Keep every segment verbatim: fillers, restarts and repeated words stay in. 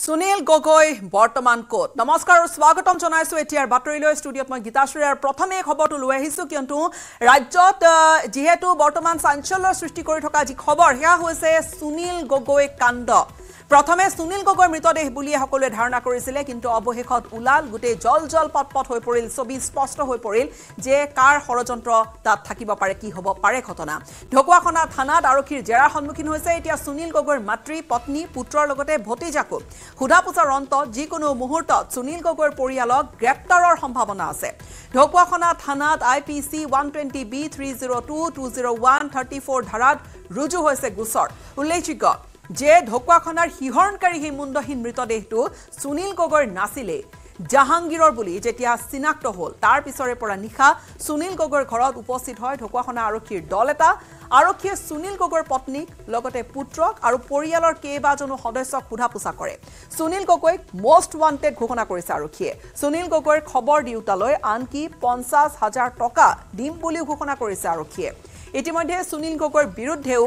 Sunil Gogoi বৰ্তমান coat নমস্কাৰ আৰু স্বাগতম জনাইছো এতিয়াৰ বাতৰিলৈ ষ্টুডিঅত মই গীতাশ্ৰী আৰু প্ৰথমে খবৰটো লৈ আহিছো কিয়ন্তু ৰাজ্যত যেহেতু বৰ্তমান চাঞ্চল্যৰ সৃষ্টি কৰি থকা যি খবৰ হেয়া হৈছে সুনীল গগৈ কাণ্ড প্ৰথমে সুনীল গগৈ মৃতদেহ বুলি সকলোৱে ধাৰণা কৰিছিল কিন্তু অৱশেষত উলাল গুটে জল জল পটপট হৈ পৰিল ছবি স্পষ্ট হৈ পৰিল যে কাৰ ষড়যন্ত্ৰ তাত থাকিব পাৰে কি হ'ব পাৰে ঘটনা ঢকুৱাখনা থানাত আৰক্ষীৰ জেৰাৰ সন্মুখীন হৈছে এতিয়া সুনীল গগৈৰ মাতৃ পত্নী পুত্ৰৰ লগতে ভতিজাকো খুদা পুছাৰ অন্তত যিকোনো মুহূৰ্তত সুনীল গগৈৰ পৰিয়ালক গ্ৰেপ্তাৰৰ সম্ভাৱনা আছে ঢকুৱাখনা থানাত I P C one twenty B three oh two two oh one thirty-four ধাৰাত ৰুজু হৈছে গোচৰ উল্লেখযোগ্য যে ঢকুৱাখনাৰ হিহৰণকাৰী হি মুণ্ডহীন মৃতদেহটো সুনীল গগৈৰ নাছিলে জাহাংগীৰৰ বুলি যেতিয়া চিনাক্ত হ'ল তাৰ পিছৰে পৰা নিখা সুনীল গগৈৰ ঘৰত উপস্থিত হয় ঢকুৱাখনা আৰক্ষীৰ দল এটা আৰক্ষীয়ে সুনীল গগৈৰ পত্নীক লগতে পুত্ৰক আৰু পৰিয়ালৰ কেইবাজনো সদস্যক সোধাপোছা কৰে সুনীল গগৈক মোষ্ট ওয়ান্টেড ঘোষণা কৰিছে আৰক্ষীয়ে সুনীল গগৈৰ খবৰ দিউতালৈ আনকি পঞ্চাশ হাজাৰ টকা দিম বুলি ঘোষণা কৰিছে আৰক্ষীয়ে ইতিমধ্যে সুনীল গগৈৰ বিৰুদ্ধেও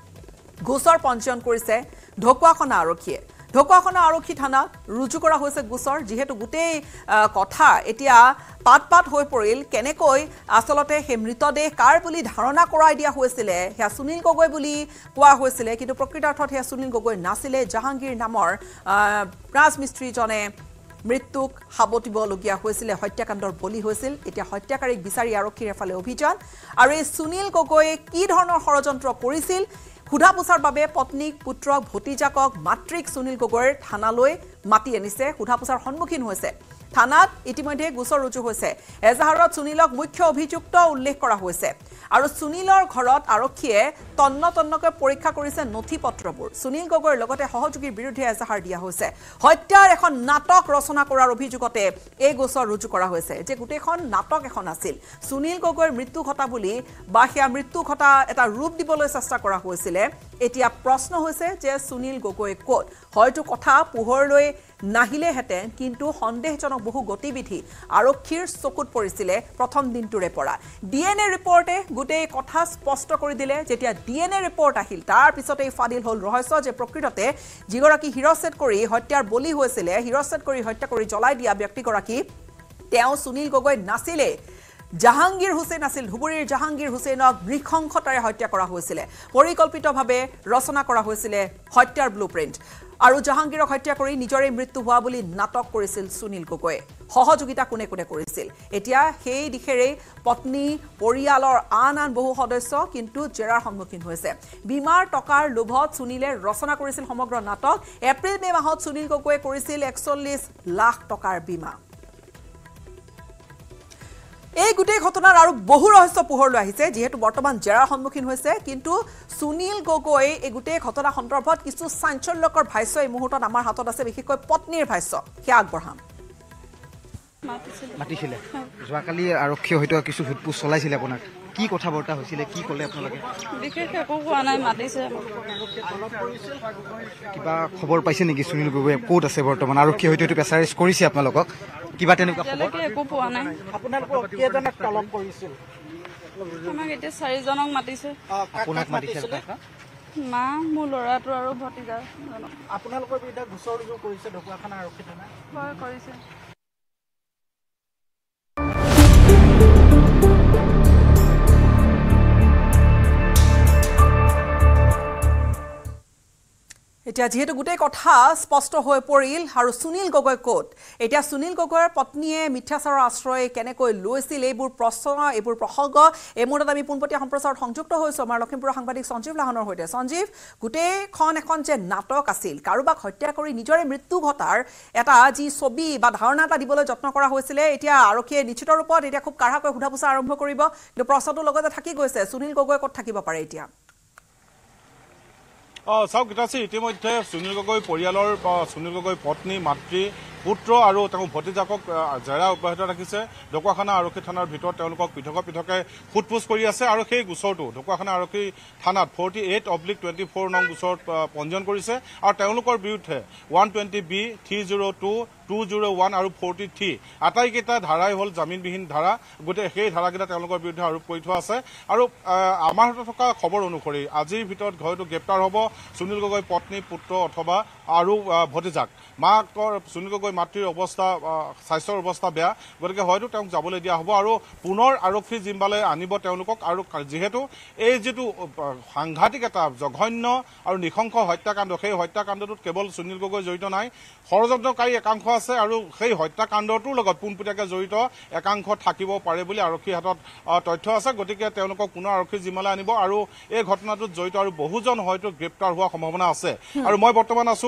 গোচৰ পঞ্জীয়ন কৰিছে ঢকুৱাখনা আৰক্ষীয়ে ঢকুৱাখনা আৰক্ষী থানাত ৰুজু কৰা হৈছে গোচৰ যেহেতু গুটেই কথা এতিয়া পাত পাত হৈ পৰিল কেনেকৈ আসলতে হে মৃতদেহ কাৰ বুলি ধাৰণা কৰাই দিয়া হৈছিল হে সুনীল গগৈ বুলি কোৱা হৈছিল কিন্তু প্ৰকৃতাৰ্থত হে সুনীল গগৈ নাছিলে জাহাংগীৰ নামৰ ৰাজমিস্ত্ৰীজনে মৃত্যুক হাবতিবলগীয়া হৈছিল হত্যাকাণ্ডৰ বলি হৈছিল এতিয়া হত্যাকাৰীক বিচাৰি আৰক্ষীৰ এফালে অভিযান আৰু এই সুনীল গগৈ কি ধৰণৰ ষড়যন্ত্ৰ কৰিছিল খুধাপুছাৰ বাবে পত্নীক পুত্ৰক ভতিজাকক মাতৃক সুনীল গগৈৰ থানালৈ মাতি আনিছে খুধাপুছাৰ সন্মুখীন হৈছে থানাত ইতিমধ্যে গোচৰ ৰুজু হৈছে এজাহাৰত সুনীলক মুখ্য অভিযুক্ত উল্লেখ কৰা হৈছে আৰু সুনীলৰ ঘৰত আৰক্ষীয়ে তন্ন তন্নকৈ পৰীক্ষা কৰিছে নথি পত্ৰবোৰ সুনীল গগৈৰ লগতে সহযোগীৰ বিৰুদ্ধে এজাহাৰ দিয়া হৈছে হত্যাৰ এখন নাটক ৰচনা কৰাৰ অভিযোগতে এই গোচৰ ৰুজু কৰা হৈছে যে গুটেখন নাটক এখন আছিল সুনীল গগৈৰ মৃত্যু ঘটা বুলি বা হেয়া মৃত্যু ঘটা এটা ৰূপ দিবলৈ চেষ্টা কৰা হৈছিল এতিয়া প্ৰশ্ন হৈছে যে সুনীল গগৈ কোট হয়তো কথা পোহৰলৈ নাহিলে হেতেন কিন্তু সন্দেহজনক বহু গতিবিধি আৰক্ষীৰ চকুত পৰিছিল প্ৰথম দিনটোৰে পৰা ডিএনএ ৰিপৰ্টে গুটেই কথা স্পষ্ট কৰি দিলে যেতিয়া ডিএনএ ৰিপৰ্ট আহিল তাৰ পিছতে ফাদিল হল ৰহস্য যে প্ৰকৃততে যিগৰাকী হিৰছেট কৰি হত্যাৰ বলি হৈছিল হিৰছেট কৰি হত্যা কৰি জ্বলাই দিয়া ব্যক্তিগৰাকী তেওঁ সুনীল গগৈ নাছিলে জাহাংগীৰ হুছেইন আছিল ধুবুৰীৰ জাহাংগীৰ হুছেইনক নৃশংসতাৰে হত্যা কৰা হৈছিল পৰিকল্পিতভাৱে ৰচনা কৰা হৈছিল হত্যাৰ ব্লুপ্ৰিন্ট আৰু জাহাংগীৰক হত্যা কৰি নিজৰে মৃত্যু হোৱা বুলি নাটক কৰিছিল সুনীল গগৈ সহযোগিতা কোনে কোনে কৰিছিল এতিয়া সেই দিখেৰে পত্নী পৰিয়ালৰ আন আন বহু সদস্য কিন্তু জেৰাৰ সন্মুখীন হৈছে বিমাৰ টকাৰ লোভত সুনীলে ৰচনা কৰিছিল সমগ্ৰ নাটক এপ্ৰিল মে মাহত সুনীল গগৈ কৰিছিল একচল্লিশ লাখ টকাৰ বিমা এই গুটেই ঘটনাৰ আৰু বহু ৰহস্য পোহৰলৈ আহিছে যেহেতু বৰ্তমান জেৰাৰ সন্মুখীন হৈছে কিন্তু সুনীল গগৈ এই গুটেই ঘটনা সন্দৰ্ভত কিছু চাঞ্চল্যকৰ ভাষ্য এই মুহূৰ্তত আমাৰ হাতত আছে বিশেষকৈ পত্নীৰ ভাষ্য হেয়া আগবঢ়াম মাতিছিলে যোৱাকালি আৰক্ষী হয়তো কিছু সুধপোছ চলাইছিলে আপোনাক কি কথা বৰ্তা হৈছিলে কি ক'লে আপোনালোকে বিশেষ একো কোৱা নাই মাতিছে কিবা খবৰ পাইছে নেকি সুনীল গগৈ ক'ত আছে বৰ্তমান আৰক্ষী হয়তো এইটো প্ৰেছাৰাইজ কৰিছে আপোনালোকক কিবা তেনেকুৱা খবৰ একো পোৱা নাই আপোনালোকক কেইজনক তলব কৰিছিল আমাক এতিয়া চাৰিজনক মাতিছে আপোনাক মাতিছে মা মোৰ ল'ৰাটো আৰু ভতিজা আপোনালোকৰ বিৰুদ্ধে গোচৰ ৰুজু কৰিছে ঢকুৱাখানা আৰক্ষী থানা হয় কৰিছে এতিয়া যেহেতু গুটেই কথা স্পষ্ট হৈ পৰিল আৰু সুনীল গগৈ কোট এতিয়া সুনীল গগৈৰ পত্নীয়ে মিথ্যাচাৰৰ আশ্ৰয় কেনেকৈ লৈছিল এইবোৰ প্ৰশ্ন এইবোৰ প্ৰসংগ এই মুহূৰ্তত আমি পোনপটীয়া সম্প্ৰচাৰত সংযুক্ত হৈছো আমাৰ লখিমপুৰৰ সাংবাদিক সঞ্জীৱ লাহনৰ সৈতে সঞ্জীৱ গুটেইখন এখন যে নাটক আছিল কাৰোবাক হত্যা কৰি নিজৰে মৃত্যু ঘটাৰ এটা যি ছবি বা ধাৰণা এটা দিবলৈ যত্ন কৰা হৈছিল এতিয়া আৰক্ষীয়ে নিশ্চিত ৰূপত এতিয়া খুব কাঢ়াকৈ সোধাপোছা আৰম্ভ কৰিব কিন্তু প্ৰশ্নটোৰ লগতে থাকি গৈছে সুনীল গগৈ ক'ত থাকিব পাৰে এতিয়া চাওক গীতাশ্ৰী ইতিমধ্যে সুনীল গগৈ পৰিয়ালৰ সুনীল গগৈ পত্নী মাতৃ পুত্ৰ আৰু তেওঁ ভতিজাকক জেৰা অব্যাহত ৰাখিছে ঢকুৱাখানা আৰক্ষী থানাৰ ভিতৰত তেওঁলোকক পৃথক পৃথকে সোধপোছ কৰি আছে আৰু সেই গোচৰটো ঢকুৱাখানা আৰক্ষী থানাত forty eight oblique twenty four নং গোচৰত পঞ্জীয়ন কৰিছে আৰু তেওঁলোকৰ বিৰুদ্ধে one twenty B three zero' two two zero' one আৰু ফৰ্টি থ্ৰী আটাইকেইটা ধাৰাই হ'ল জামিনবিহীন ধাৰা গোটেই সেই ধাৰাকেইটা তেওঁলোকৰ বিৰুদ্ধে আৰোপ কৰি থোৱা আছে আৰু আমাৰ হাতত থকা খবৰ অনুসৰি আজিৰ ভিতৰত হয়তো গ্ৰেপ্তাৰ হ'ব সুনীল গগৈ পত্নী পুত্ৰ অথবা আৰু ভতিজাক মাকৰ সুনীল গগৈ মাতৃৰ অৱস্থা স্বাস্থ্যৰ অৱস্থা বেয়া গতিকে হয়তো তেওঁক যাবলৈ দিয়া হ'ব আৰু পুনৰ আৰক্ষী জিম্বালৈ আনিব তেওঁলোকক আৰু যিহেতু এই যিটো সাংঘাতিক এটা জঘন্য আৰু নৃশংস হত্যাকাণ্ড সেই হত্যাকাণ্ডটোত কেৱল সুনীল গগৈ জড়িত নাই ষড়যন্ত্ৰকাৰী একাংশ আছে আৰু সেই হত্যাকাণ্ডটোৰ লগত পোনপটীয়াকৈ জড়িত একাংশ থাকিব পাৰে বুলি আৰক্ষীৰ হাতত তথ্য আছে গতিকে তেওঁলোকক পুনৰ আৰক্ষী জিম্মালৈ আনিব আৰু এই ঘটনাটোত জড়িত আৰু বহুজন হয়তো গ্ৰেপ্তাৰ হোৱাৰ সম্ভাৱনা আছে আৰু মই বৰ্তমান আছো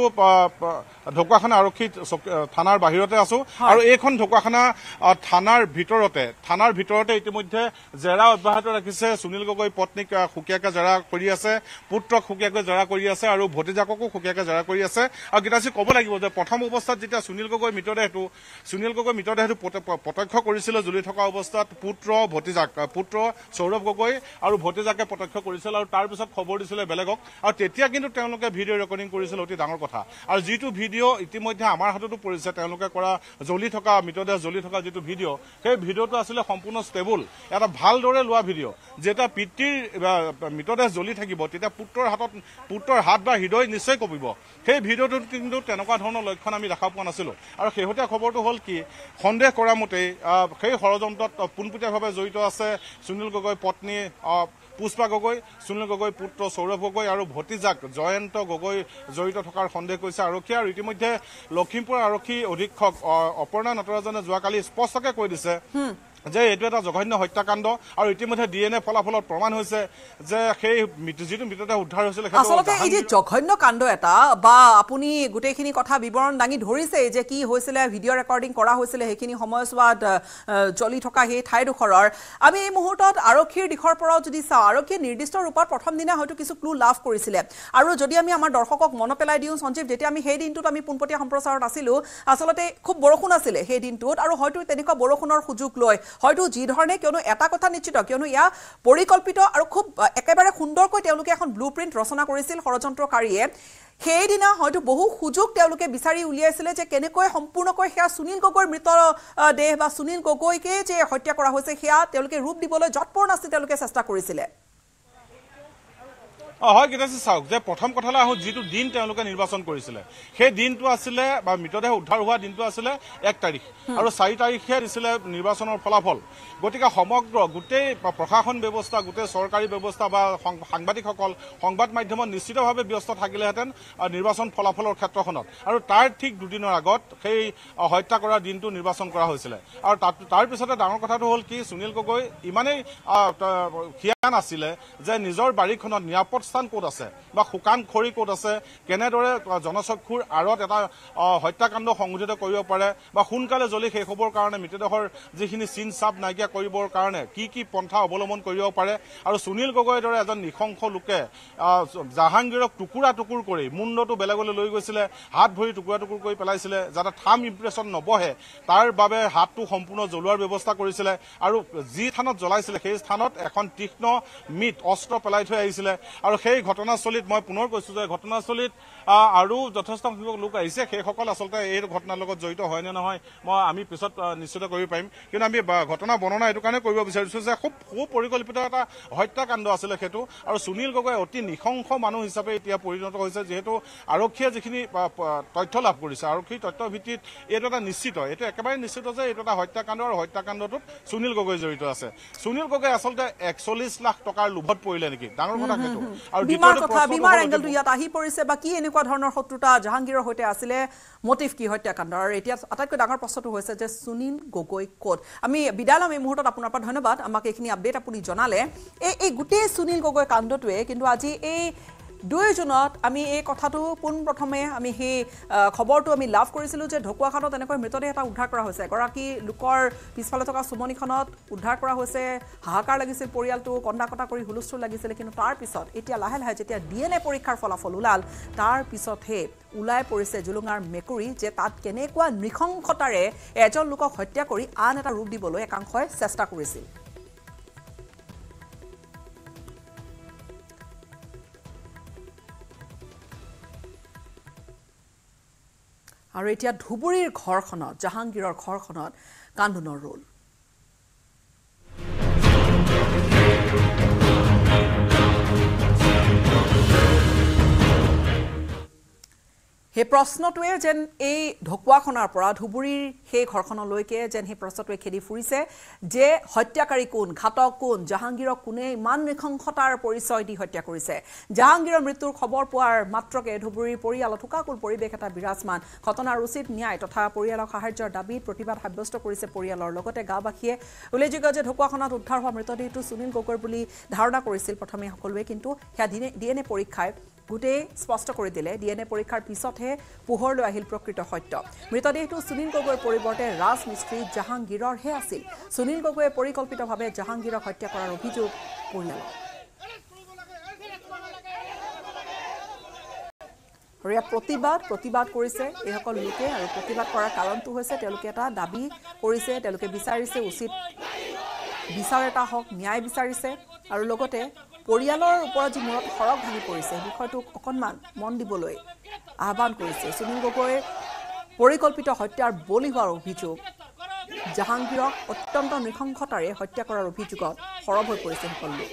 ঢকুৱাখানা আৰক্ষী থানাৰ বাহিৰতে আছো আৰু এইখন ঢকুৱাখানা থানাৰ ভিতৰতে থানাৰ ভিতৰতে ইতিমধ্যে জেৰা অব্যাহত ৰাখিছে সুনীল গগৈ পত্নীক সুকীয়াকৈ জেৰা কৰি আছে পুত্ৰক সুকীয়াকৈ জেৰা কৰি আছে আৰু ভতিজাককো সুকীয়াকৈ জেৰা কৰি আছে আৰু গীতাশ্ৰী ক'ব লাগিব যে প্ৰথম অৱস্থাত যেতিয়া সুনীল গগৈ মৃতদেহটো সুনীল গগৈ মৃতদেহটো প্ৰত্যক্ষ কৰিছিলে জ্বলি থকা অৱস্থাত পুত্ৰ ভতিজাক পুত্ৰ সৌৰভ গগৈ আৰু ভতিজাকে প্ৰত্যক্ষ কৰিছিল আৰু তাৰ পিছত খবৰ দিছিলে বেলেগক আৰু তেতিয়া কিন্তু তেওঁলোকে ভিডিঅ' ৰেকৰ্ডিং কৰিছিল অতি ডাঙৰ কথা আৰু যিটো ভিডিঅ' ইতিমধ্যে আমাৰ হাততো পৰিছে তেওঁলোকে কৰা জ্বলি থকা মৃতদেহ জ্বলি থকা যিটো ভিডিঅ' সেই ভিডিঅ'টো আছিলে সম্পূৰ্ণ ষ্টেবল এটা ভালদৰে লোৱা ভিডিঅ' যেতিয়া পিতৃৰ মৃতদেহ জ্বলি থাকিব তেতিয়া পুত্ৰৰ হাতত পুত্ৰৰ হাত বা হৃদয় নিশ্চয় কঁপিব সেই ভিডিঅ'টোত কিন্তু তেনেকুৱা ধৰণৰ লক্ষণ আমি দেখা পোৱা নাছিলোঁ আৰু শেহতীয়া খবৰটো হ'ল কি সন্দেহ কৰা মতেই সেই ষড়যন্ত্ৰত পোনপটীয়াভাৱে জড়িত আছে সুনীল গগৈ পত্নী পুষ্পা গগৈ সুনীল গগৈ পুত্ৰ সৌৰভ গগৈ আৰু ভতিজাক জয়ন্ত গগৈ জড়িত থকাৰ সন্দেহ কৰিছে আৰক্ষী আৰু ইতিমধ্যে লখিমপুৰ আৰক্ষী অধীক্ষক অপৰ্ণা নটৰাজনে যোৱাকালি স্পষ্টকৈ কৈ দিছে যে এইটো এটা জঘন্য হত্যাকাণ্ড আৰু ইতিমধ্যে ডি এন এ ফলাফলত প্ৰমাণ হৈছে যে সেই যিটো মৃতদেহ উদ্ধাৰ হৈছিল আচলতে এই যে জঘন্য কাণ্ড এটা বা আপুনি গোটেইখিনি কথা বিৱৰণ দাঙি ধৰিছে যে কি হৈছিলে ভিডিঅ' ৰেকৰ্ডিং কৰা হৈছিলে সেইখিনি সময়ছোৱাত জ্বলি থকা সেই ঠাইডোখৰৰ আমি এই মুহূৰ্তত আৰক্ষীৰ দিশৰ পৰাও যদি চাওঁ আৰক্ষীয়ে নিৰ্দিষ্ট ৰূপত প্ৰথম দিনা হয়তো কিছু ক্লু লাভ কৰিছিলে আৰু যদি আমি আমাৰ দৰ্শকক মনত পেলাই দিওঁ সঞ্জীৱ যেতিয়া আমি সেই দিনটোত আমি পোনপটীয়া সম্প্ৰচাৰত আছিলোঁ আচলতে খুব বৰষুণ আছিলে সেই দিনটোত আৰু হয়তো তেনেকুৱা বৰষুণৰ সুযোগ লৈ হয়তো যি ধৰণে কিয়নো এটা কথা নিশ্চিত কিয়নো ইয়া পৰিকল্পিত আৰু খুব একেবাৰে সুন্দৰকৈ তেওঁলোকে এখন ব্লু প্ৰিণ্ট ৰচনা কৰিছিল ষড়যন্ত্ৰকাৰীয়ে সেইদিনা হয়তো বহু সুযোগ তেওঁলোকে বিচাৰি উলিয়াইছিলে যে কেনেকৈ সম্পূৰ্ণকৈ সেয়া সুনীল গগৈৰ মৃত দেহ বা সুনীল গগৈকে যে হত্যা কৰা হৈছে সেয়া তেওঁলোকে ৰূপ দিবলৈ যৎপৰ নাস্তি তেওঁলোকে চেষ্টা কৰিছিলে হয় গীতাশ্ৰী চাওক যে প্ৰথম কথালৈ আহোঁ যিটো দিন তেওঁলোকে নিৰ্বাচন কৰিছিলে সেই দিনটো আছিলে বা মৃতদেহ উদ্ধাৰ হোৱা দিনটো আছিলে এক তাৰিখ আৰু চাৰি তাৰিখে দিছিলে নিৰ্বাচনৰ ফলাফল গতিকে সমগ্ৰ গোটেই প্ৰশাসন ব্যৱস্থা গোটেই চৰকাৰী ব্যৱস্থা বা সাংবাদিকসকল সংবাদ মাধ্যমত নিশ্চিতভাৱে ব্যস্ত থাকিলেহেঁতেন নিৰ্বাচন ফলাফলৰ ক্ষেত্ৰখনত আৰু তাৰ ঠিক দুদিনৰ আগত সেই হত্যা কৰা দিনটো নিৰ্বাচন কৰা হৈছিলে আৰু তাত তাৰ পিছতে ডাঙৰ কথাটো হ'ল কি সুনীল গগৈ ইমানেই খিয়ান আছিলে যে নিজৰ বাৰীখনত নিৰাপদ স্থান ক'ত আছে বা শুকান খৰি ক'ত আছে কেনেদৰে জনচক্ষুৰ আঁৰত এটা হত্যাকাণ্ড সংঘটিত কৰিব পাৰে বা সোনকালে জ্বলি শেষ হ'বৰ কাৰণে মৃতদেহৰ যিখিনি চিন চাপ নাইকিয়া কৰিবৰ কাৰণে কি কি পন্থা অৱলম্বন কৰিব পাৰে আৰু সুনীল গগৈৰ দৰে এজন নৃশংস লোকে জাহাংগীৰক টুকুৰা টুকুৰ কৰি মুণ্ডটো বেলেগলৈ লৈ গৈছিলে হাত ভৰি টুকুৰা টুকুৰ কৰি পেলাইছিলে যাতে থাম ইম্প্ৰেশ্যন নবহে তাৰ বাবে হাতটো সম্পূৰ্ণ জ্বলোৱাৰ ব্যৱস্থা কৰিছিলে আৰু যি স্থানত জ্বলাইছিলে সেই স্থানত এখন তীক্ষ্ণ মিট অস্ত্ৰ পেলাই থৈ আহিছিলে আৰু সেই ঘটনাস্থলীত মই পুনৰ কৈছোঁ যে ঘটনাস্থলীত আৰু যথেষ্ট সংখ্যক লোক আহিছে সেইসকল আচলতে এই ঘটনাৰ লগত জড়িত হয় নে নহয় মই আমি পিছত নিশ্চিত কৰিব পাৰিম কিন্তু আমি ঘটনা বৰ্ণনা এইটো কাৰণে কৰিব বিচাৰিছোঁ যে খুব সুপৰিকল্পিত এটা হত্যাকাণ্ড আছিলে সেইটো আৰু সুনীল গগৈ অতি নৃশংস মানুহ হিচাপে এতিয়া পৰিণত হৈছে যিহেতু আৰক্ষীয়ে যিখিনি তথ্য লাভ কৰিছে আৰক্ষীৰ তথ্যৰ ভিত্তিত এইটো এটা নিশ্চিত এইটো একেবাৰে নিশ্চিত যে এইটো এটা হত্যাকাণ্ড আৰু হত্যাকাণ্ডটোত সুনীল গগৈ জড়িত আছে সুনীল গগৈ আচলতে একচল্লিছ লাখ টকাৰ লোভত পৰিলে নেকি ডাঙৰ কথা সেইটো আৰু বিমাৰ কথা বিমাৰ এংগলটো ইয়াত আহি পৰিছে বা কি এনেকুৱা ধৰণৰ শত্ৰুতা জাহাংগীৰৰ সৈতে আছিলে মটিভ কি হত্যাকাণ্ড আৰু এতিয়া আটাইতকৈ ডাঙৰ প্ৰশ্নটো হৈছে যে সুনীল গগৈ ক'ত আমি বিদায় ল'ম এই মুহূৰ্তত আপোনাৰ পৰা ধন্যবাদ আমাক এইখিনি আপডেট আপুনি জনালে এই এই গোটেই সুনীল গগৈ কাণ্ডটোৱে কিন্তু আজি এই দুই জুনত আমি এই কথাটো পোনপ্ৰথমে আমি সেই খবৰটো আমি লাভ কৰিছিলোঁ যে ঢকুৱাখানত এনেকৈ মৃতদেহ এটা উদ্ধাৰ কৰা হৈছে এগৰাকী লোকৰ পিছফালে থকা চুমনিখনত উদ্ধাৰ কৰা হৈছে হাহাকাৰ লাগিছিল পৰিয়ালটো কন্দা কটা কৰি হুলস্থুল লাগিছিল কিন্তু তাৰ পিছত এতিয়া লাহে লাহে যেতিয়া ডি এন এ পৰীক্ষাৰ ফলাফল ওলাল তাৰ পিছতহে ওলাই পৰিছে জুলুঙাৰ মেকুৰী যে তাত কেনেকুৱা নৃশংসতাৰে এজন লোকক হত্যা কৰি আন এটা ৰূপ দিবলৈ একাংশই চেষ্টা কৰিছিল আৰু এতিয়া ধুবুৰীৰ ঘৰখনত জাহাংগীৰৰ ঘৰখনত কান্দোনৰ ৰোল সেই প্ৰশ্নটোৱে যেন এই ঢকুৱাখনৰ পৰা ধুবুৰীৰ সেই ঘৰখনলৈকে যেন সেই প্ৰশ্নটোৱে খেদি ফুৰিছে যে হত্যাকাৰী কোন ঘাতক কোন জাহাংগীৰক কোনে ইমান নৃশংসতাৰ পৰিচয় দি হত্যা কৰিছে জাহাংগীৰৰ মৃত্যুৰ খবৰ পোৱাৰ মাত্ৰকে ধুবুৰীৰ পৰিয়ালত শোকাকুল পৰিৱেশ এটা বিৰাজমান ঘটনাৰ উচিত ন্যায় তথা পৰিয়ালক সাহায্যৰ দাবীত প্ৰতিবাদ সাব্যস্ত কৰিছে পৰিয়ালৰ লগতে গাঁওবাসীয়ে উল্লেখযোগ্য যে ঢকুৱাখনত উদ্ধাৰ হোৱা মৃতদেহটো সুনীল গগৈৰ বুলি ধাৰণা কৰিছিল প্ৰথমে সকলোৱে কিন্তু সেয়া ডি এন এ পৰীক্ষায় গোটেই স্পষ্ট কৰি দিলে ডি এন এ পৰীক্ষাৰ পিছতহে পোহৰলৈ আহিল প্ৰকৃত সত্য মৃতদেহটো সুনীল গগৈৰ পৰিৱৰ্তে ৰাজমিস্ত্ৰী জাহাংগীৰৰহে আছিল সুনীল গগৈয়ে পৰিকল্পিতভাৱে জাহাংগীৰক হত্যা কৰাৰ অভিযোগ পৰিয়ালৰ আৰু ইয়াত প্ৰতিবাদ প্ৰতিবাদ কৰিছে এইসকল লোকে আৰু প্ৰতিবাদ কৰাৰ কাৰণটো হৈছে তেওঁলোকে এটা দাবী কৰিছে তেওঁলোকে বিচাৰিছে উচিত বিচাৰ এটা হওক ন্যায় বিচাৰিছে আৰু লগতে পৰিয়ালৰ ওপৰত যি মূৰত খৰক ভাঙি পৰিছে বিষয়টোক অকণমান মন দিবলৈ আহ্বান কৰিছে সুনীল গগৈৰ পৰিকল্পিত হত্যাৰ বলি হোৱাৰ অভিযোগ জাহাংগীৰক অত্যন্ত নৃশংসতাৰে হত্যা কৰাৰ অভিযোগত সৰব হৈ পৰিছে সকলো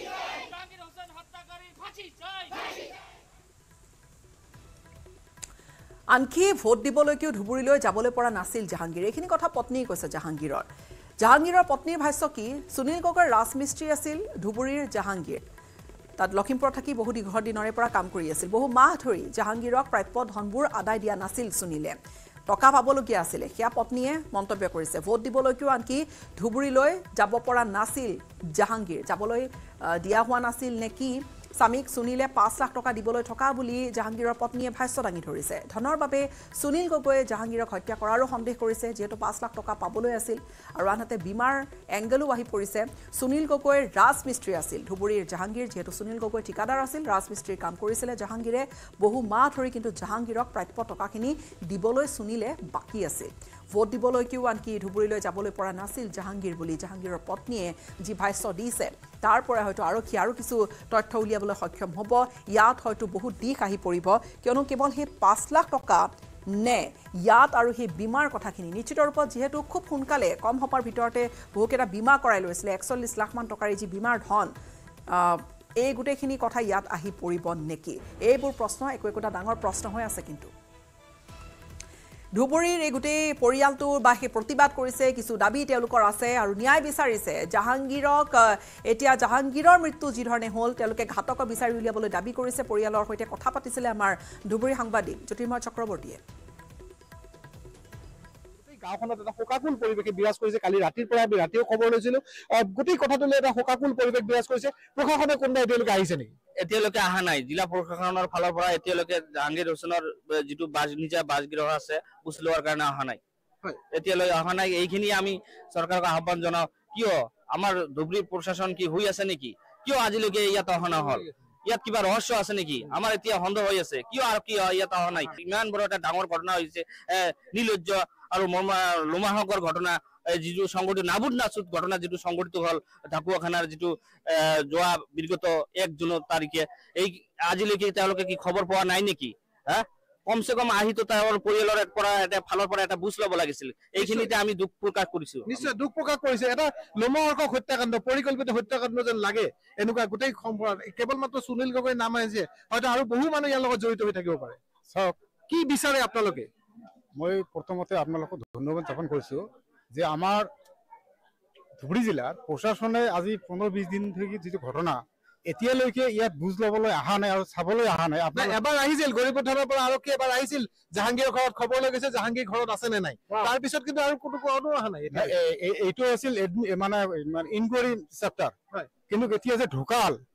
আনকি ভোট দিবলৈকেও ধুবুৰীলৈ যাবলৈ পৰা নাছিল জাহাংগীৰ এইখিনি কথা পত্নীয়ে কৈছে জাহাংগীৰৰ জাহাংগীৰৰ পত্নীৰ ভাষ্য কি সুনীল গগৈৰ ৰাজমিস্ত্ৰী আছিল ধুবুৰীৰ জাহাংগীৰ তাত লখিমপুৰত থাকি বহু দীৰ্ঘ দিনৰে পৰা কাম কৰি আছিল বহু মাহ ধৰি জাহাংগীৰক প্ৰাপ্য ধনবোৰ আদায় দিয়া নাছিল সুনীলে টকা পাবলগীয়া আছিলে সেয়া পত্নীয়ে মন্তব্য কৰিছে ভোট দিবলৈকেও আনকি ধুবুৰীলৈ যাব পৰা নাছিল জাহাংগীৰ যাবলৈ দিয়া হোৱা নাছিল নেকি স্বামীক সুনীলে পাঁচ লাখ টকা দিবলৈ থকা বুলি জাহাংগীৰৰ পত্নীয়ে ভাষ্য দাঙি ধৰিছে ধনৰ বাবে সুনীল গগৈয়ে জাহাংগীৰক হত্যা কৰাৰো সন্দেহ কৰিছে যিহেতু পাঁচ লাখ টকা পাবলৈ আছিল আৰু আনহাতে বীমাৰ এংগেলো আহি পৰিছে সুনীল গগৈৰ ৰাজমিস্ত্ৰী আছিল ধুবুৰীৰ জাহাংগীৰ যিহেতু সুনীল গগৈ ঠিকাদাৰ আছিল ৰাজমিস্ত্ৰীৰ কাম কৰিছিলে জাহাংগীৰে বহু মাহ ধৰি কিন্তু জাহাংগীৰক প্ৰাপ্য টকাখিনি দিবলৈ সুনীলে বাকী আছিল ভোট দিবলৈকেও আনকি ধুবুৰীলৈ যাবলৈ পৰা নাছিল জাহাংগীৰ বুলি জাহাংগীৰৰ পত্নীয়ে যি ভাষ্য দিছে তাৰ পৰা হয়তো আৰক্ষী আৰু কিছু তথ্য উলিয়াবলৈ সক্ষম হ'ব ইয়াত হয়তো বহুত দিশ আহি পৰিব কিয়নো কেৱল সেই পাঁচ লাখ টকা নে ইয়াত আৰু সেই বীমাৰ কথাখিনি নিশ্চিত ৰূপত যিহেতু খুব সোনকালে কম সময়ৰ ভিতৰতে বহুকেইটা বীমা কৰাই লৈছিলে একচল্লিছ লাখ মান টকাৰ যি বীমাৰ ধন এই গোটেইখিনি কথা ইয়াত আহি পৰিব নেকি এইবোৰ প্ৰশ্ন একো একোটা ডাঙৰ প্ৰশ্ন হৈ আছে কিন্তু ধুবুৰীৰ এই গোটেই পৰিয়ালটো বা সেই প্ৰতিবাদ কৰিছে কিছু দাবী তেওঁলোকৰ আছে আৰু ন্যায় বিচাৰিছে জাহাংগীৰক এতিয়া জাহাংগীৰৰ মৃত্যু যি ধৰণে হ'ল তেওঁলোকে ঘাতক বিচাৰি উলিয়াবলৈ দাবী কৰিছে পৰিয়ালৰ সৈতে কথা পাতিছিলে আমাৰ ধুবুৰী সাংবাদিক জ্যোতিৰ্ময় চক্ৰৱৰ্তীয়ে গাঁওখনত এটা শোকাকুল পৰিৱেশে বিৰাজ কৰিছে কালি ৰাতিৰ পৰা আমি ৰাতিও খবৰ লৈছিলো গোটেই কথাটোলৈ এটা শোকাকুল পৰিৱেশ বিৰাজ কৰিছে প্ৰশাসনে কোনোবা এতিয়ালৈকে আহিছে নেকি এতিয়ালৈকে অহা নাই জিলা প্ৰশাসনৰ ফালৰ পৰা এতিয়ালৈকে জাহাংগীৰ হুছেইনৰ যিটো বাজ নিজা বাসগৃহ আছে বুজ লোৱাৰ কাৰণে অহা নাই এতিয়ালৈকে অহা নাই এইখিনি আমি চৰকাৰক আহ্বান জনাও কিয় আমাৰ ধুবুৰী প্ৰশাসন কি হৈ আছে নেকি কিয় আজিলৈকে ইয়াত অহা নহল ইয়াত কিবা ৰহস্য আছে নেকি আমাৰ এতিয়া সন্দেহ হৈ আছে কিয় আৰু কি ইয়াত অহা নাই ইমান বড় এটা ডাঙৰ ঘটনা হৈছে নিলজ্জ আৰু লোমাহকৰ ঘটনা যিটো সংঘটিত নাবুদ নাচুত ঘটনা যিটো সংঘটিত হল ঢকুৱাখানাৰ যিটো যোৱা বিগত এক জুন তাৰিখে এই আজিলৈকে তেওঁলোকে কি খবৰ পোৱা নাই নেকি হা কমসে কম আহিতো তেওঁৰ পৰিয়ালৰ পৰা এটা ফালৰ পৰা এটা বুজ ল'ব লাগিছিল এইখিনিতে আমি দুখ প্ৰকাশ কৰিছো নিশ্চয় দুখ প্ৰকাশ কৰিছে এটা লোমহৰ্ষক হত্যাকাণ্ড পৰিকল্পিত হত্যাকাণ্ড যেন লাগে এনেকুৱা গোটেই কেৱল মাত্ৰ সুনীল গগৈৰ নাম আহিছে হয়তো আৰু বহু মানুহ ইয়াৰ লগত জড়িত হৈ থাকিব পাৰে চাওক কি বিচাৰে আপোনালোকে মই প্ৰথমতে আপোনালোকক ধন্যবাদ জ্ঞাপন কৰিছো যে আমাৰ ধুবুৰী জিলাৰ প্ৰশাসনে আজি পোন্ধৰ বিশ দিন ধৰি যিটো ঘটনা এতিয়ালৈকে ইয়াত বুজ ল'বলৈ অহা নাই আৰু চাবলৈ অহা নাই এবাৰ আহিছিল গৰিপুৰ থানাৰ পৰা আৰক্ষী এবাৰ আহিছিল জাহাংগীৰৰ ঘৰত খবৰ লৈ গৈছে জাহাংগীৰ ঘৰত আছে নে নাই তাৰ পিছত কিন্তু আৰু কোনো কোনো অহা নাই এইটো আছিল মানে ইনকুৱাৰী চেপ্টাৰ কিন্তু এতিয়া যে ঢুকাল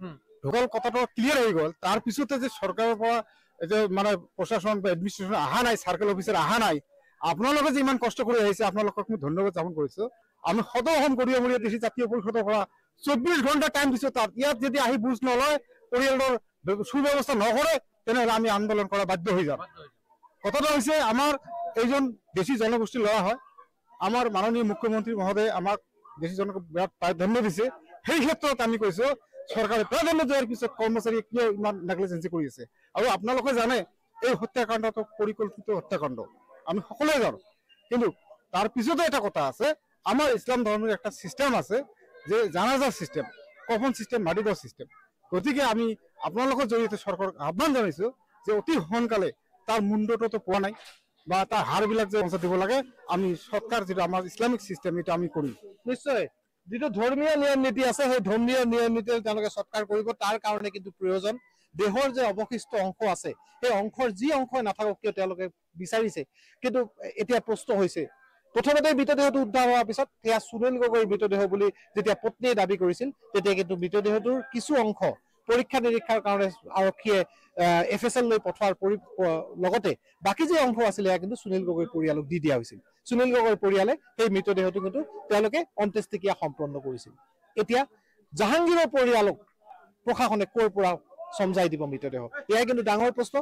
ঢোকাল কথাটো ক্লিয়াৰ হৈ গ'ল তাৰ পিছতে যে চৰকাৰৰ পৰা যে মানে প্ৰশাসন বা এডমিনিষ্ট্ৰেশ্যন অহা নাই চাৰ্কেল অফিচাৰ অহা নাই আপোনালোকে যে ইমান কষ্ট কৰি আহিছে আপোনালোকক মই ধন্যবাদ জ্ঞাপন কৰিছোঁ আমি সদৌ কৰি বুলি দিছোঁ জাতীয় পৰিষদৰ পৰা চৌব্বিছ ঘণ্টা টাইম দিছোঁ তাত ইয়াত যদি আহি বুজ নলয় পৰিয়ালৰ সুব্যৱস্থা নকৰে তেনেহ'লে আমি আন্দোলন কৰা বাধ্য হৈ যাম কথাটো হৈছে আমাৰ এইজন দেশী জনগোষ্ঠীৰ ল'ৰা হয় আমাৰ মাননীয় মুখ্যমন্ত্ৰী মহোদয়ে আমাক দেশী জনক বিৰাট প্ৰাধান্য দিছে সেই ক্ষেত্ৰত আমি কৈছোঁ চৰকাৰে প্ৰাধান্য দিয়াৰ পিছত কৰ্মচাৰীয়ে কিয় ইমান নেগলিজেঞ্চি কৰি আছে আৰু আপোনালোকে জানে এই হত্যাকাণ্ডটো পৰিকল্পিত হত্যাকাণ্ড আমি সকলোৱে জানো কিন্তু তাৰ পিছতো এটা কথা আছে আমাৰ ইছলাম ধৰ্মৰ একটা চিষ্টেম আছে যে জানাজা চিষ্টেম কফন চিষ্টেম মাটি দিয়া চিষ্টেম গতিকে আমি আপোনালোকৰ জৰিয়তে চৰকাৰক আহ্বান জনাইছোঁ যে অতি সোনকালে তাৰ মুণ্ডটোতো পোৱা নাই বা তাৰ হাড়বিলাক যে পঞ্চায়ত দিব লাগে আমি চৰকাৰ যেটা আমাৰ ইছলামিক চিষ্টেম এটা আমি কৰিম নিশ্চয় যেটো ধৰ্মীয় নিয়ম নীতি আছে সেই ধৰ্মীয় নিয়ম নীতি তেওঁলোকে সৎকাৰ কৰিব তাৰ কাৰণে কিন্তু প্ৰয়োজন দেহৰ যে অৱশিষ্ট অংশ আছে সেই অংশৰ যি অংশ নাথাকক কিয় তেওঁলোকে বিচাৰিছে কিন্তু এতিয়া প্ৰশ্ন হৈছে প্ৰথমতে মৃতদেহটো উদ্ধাৰ হোৱাৰ পিছত সেয়া সুনীল গগৈৰ মৃতদেহ বুলি যেতিয়া পত্নীয়ে দাবী কৰিছিল তেতিয়া কিন্তু মৃতদেহটোৰ কিছু অংশ পৰীক্ষা নিৰীক্ষাৰ কাৰণে আৰক্ষীয়ে এফ এছ এল লৈ পঠোৱাৰ লগতে বাকী যে অংশ আছিলে কিন্তু সুনীল গগৈৰ পৰিয়ালক দি দিয়া হৈছিল সুনীল গগৈৰ পৰিয়ালে সেই মৃতদেহটো কিন্তু তেওঁলোকে অন্ত্যেষ্টিক্ৰিয়া সম্পন্ন কৰিছিল এতিয়া জাহাংগীৰৰ পৰিয়ালক প্ৰশাসনে ক'ৰ পৰা সমজাই দিব মৃতদেহ এয়াই কিন্তু ডাঙৰ প্ৰশ্ন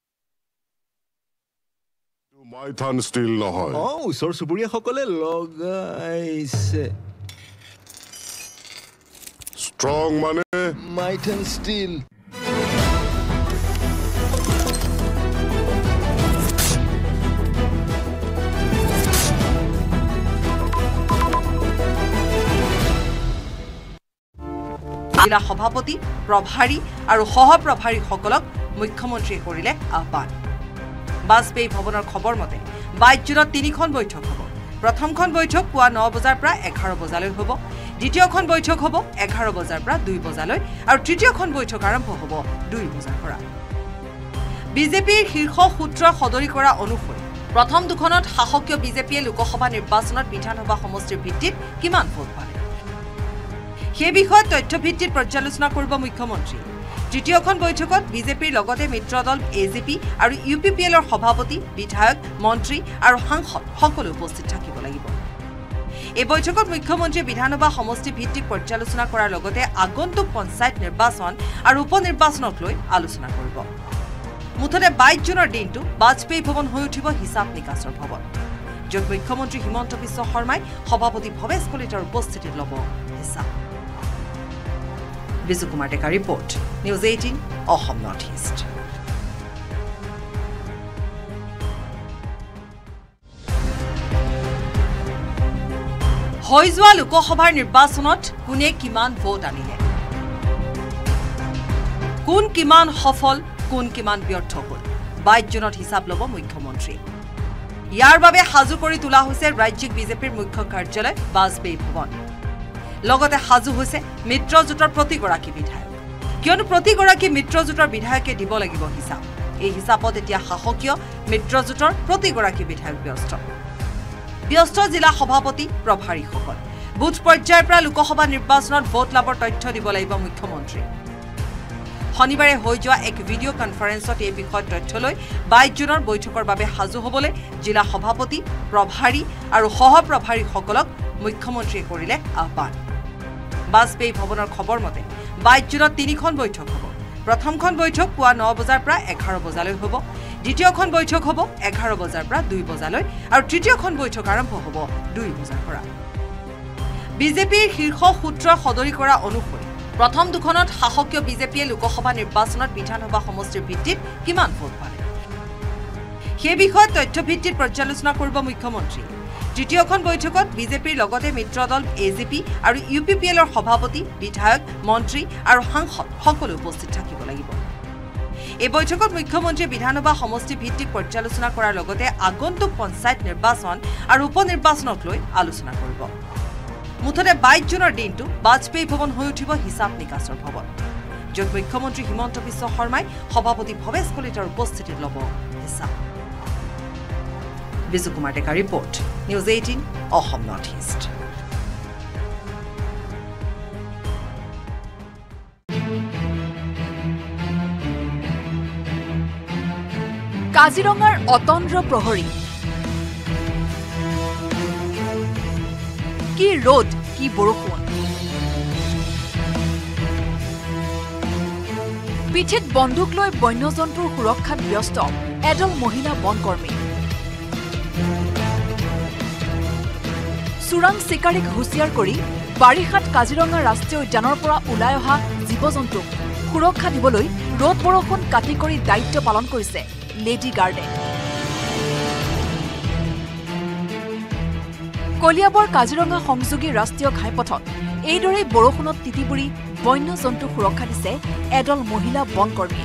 মাইথান ষ্টিল নহয় অ ওচৰ চুবুৰীয়াসকলে লগাইছে ষ্ট্ৰং মানে মাইথান ষ্টিল জিলা সভাপতি প্ৰভাৰী আৰু সহপ্ৰভাৰীসকলক মুখ্যমন্ত্ৰীয়ে কৰিলে আহ্বান বাজপেয়ী ভৱনৰ খবৰ মতে বাইছ জুনত তিনিখন বৈঠক হ'ব প্ৰথমখন বৈঠক পুৱা ন বজাৰ পৰা এঘাৰ বজালৈ হ'ব দ্বিতীয়খন বৈঠক হ'ব এঘাৰ বজাৰ পৰা দুই বজালৈ আৰু তৃতীয়খন বৈঠক আৰম্ভ হ'ব দুই বজাৰ পৰা বিজেপিৰ শীৰ্ষ সূত্ৰ সদৰি কৰা অনুসৰি প্ৰথম দুখনত শাসকীয় বিজেপিয়ে লোকসভা নিৰ্বাচনত বিধানসভা সমষ্টিৰ ভিত্তিত কিমান ভোট পালে সেই বিষয়ত তথ্যভিত্তিত পৰ্যালোচনা কৰিব মুখ্যমন্ত্ৰী তৃতীয়খন বৈঠকত বিজেপিৰ লগতে মিত্ৰ দল এ জে পি আৰু ইউ পি পি এলৰ সভাপতি বিধায়ক মন্ত্ৰী আৰু সাংসদ সকলো উপস্থিত থাকিব লাগিব এই বৈঠকত মুখ্যমন্ত্ৰীয়ে বিধানসভা সমষ্টি ভিত্তিক পৰ্যালোচনা কৰাৰ লগতে আগন্তুক পঞ্চায়ত নিৰ্বাচন আৰু উপ নিৰ্বাচনক লৈ আলোচনা কৰিব মুঠতে বাইছ জুনৰ দিনটো বাজপেয়ী ভৱন হৈ উঠিব হিচাপ নিকাচৰ ভৱন য'ত মুখ্যমন্ত্ৰী হিমন্ত বিশ্ব শৰ্মাই সভাপতি ভৱেশ কলিতাৰ উপস্থিতিত ল'ব হিচাপ Biju Kumar Deka report news eighteen Assam north east হৈ যোৱা লোকসভাৰ নিৰ্বাচনত কোনে কিমান ভোট আনিলে কোন কিমান সফল কোন কিমান ব্যৰ্থ হ'ল বাইছ জুনত হিচাপ ল'ব মুখ্যমন্ত্ৰী ইয়াৰ বাবে সাজু কৰি তোলা হৈছে ৰাজ্যিক বিজেপিৰ মুখ্য কাৰ্যালয় বাজপেয়ী ভৱন লগতে সাজু হৈছে মিত্ৰজোঁটৰ প্ৰতিগৰাকী বিধায়ক কিয়নো প্ৰতিগৰাকী মিত্ৰজোঁটৰ বিধায়কে দিব লাগিব হিচাপ এই হিচাপত এতিয়া শাসকীয় মিত্ৰজোঁটৰ প্ৰতিগৰাকী বিধায়ক ব্যস্ত ব্যস্ত জিলা সভাপতি প্ৰভাৰীসকল বুথ পৰ্যায়ৰ পৰা লোকসভা নিৰ্বাচনত ভোট লাভৰ তথ্য দিব লাগিব মুখ্যমন্ত্ৰী শনিবাৰে হৈ যোৱা এক ভিডিঅ' কনফাৰেন্সত এই বিষয়ত তথ্য লৈ বাইছ জুনৰ বৈঠকৰ বাবে সাজু হ'বলৈ জিলা সভাপতি প্ৰভাৰী আৰু সহপ্ৰভাৰীসকলক মুখ্যমন্ত্ৰীয়ে কৰিলে আহ্বান বাজপেয়ী ভৱনৰ খবৰ মতে বাইছ জুনত তিনিখন বৈঠক হ'ব প্ৰথমখন বৈঠক পুৱা ন বজাৰ পৰা এঘাৰ বজালৈ হ'ব দ্বিতীয়খন বৈঠক হ'ব এঘাৰ বজাৰ পৰা দুই বজালৈ আৰু তৃতীয়খন বৈঠক আৰম্ভ হ'ব দুই বজাৰ পৰা বিজেপিৰ শীৰ্ষ সূত্ৰ সদৰি কৰা অনুসৰি প্ৰথম দুখনত শাসকীয় বিজেপিয়ে লোকসভা নিৰ্বাচনত বিধানসভা সমষ্টিৰ ভিত্তিত কিমান ভোট পালে সেই বিষয়ত তথ্যভিত্তিত পৰ্যালোচনা কৰিব মুখ্যমন্ত্ৰী তৃতীয়খন বৈঠকত বিজেপিৰ লগতে মিত্ৰ দল এ জে পি আৰু ইউ পি পি এলৰ সভাপতি বিধায়ক মন্ত্ৰী আৰু সাংসদ সকলো উপস্থিত থাকিব লাগিব এই বৈঠকত মুখ্যমন্ত্ৰীয়ে বিধানসভা সমষ্টি ভিত্তিক পৰ্যালোচনা কৰাৰ লগতে আগন্তুক পঞ্চায়ত নিৰ্বাচন আৰু উপ নিৰ্বাচনক লৈ আলোচনা কৰিব মুঠতে বাইছ জুনৰ দিনটো বাজপেয়ী ভৱন হৈ উঠিব হিচাপ নিকাচৰ ভৱন য'ত মুখ্যমন্ত্ৰী হিমন্ত বিশ্ব শৰ্মাই সভাপতি ভৱেশ কলিতাৰ উপস্থিতিত ল'ব হিচাপ Biju Kumar Deka report news eighteen Assam north east কাজিৰঙাৰ অতন্দ্ৰ প্ৰহৰী কি ৰ'দ কি বৰষুণ পিঠিত বন্দুক লৈ বন্যজন্তুৰ সুৰক্ষাত ব্যস্ত এদল মহিলা বনকৰ্মী চোৰাং চিকাৰীক হুঁচিয়াৰ কৰি বাৰিষাত কাজিৰঙা ৰাষ্ট্ৰীয় উদ্যানৰ পৰা ওলাই অহা জীৱ-জন্তুক সুৰক্ষা দিবলৈ ৰ'দ বৰষুণ কাটি কৰি দায়িত্ব পালন কৰিছে লেডি গাৰ্ডে কলিয়াবৰ কাজিৰঙা সংযোগী ৰাষ্ট্ৰীয় ঘাইপথত এইদৰে বৰষুণত তিতিবুৰি বন্য জন্তু সুৰক্ষা দিছে এদল মহিলা বনকৰ্মীয়ে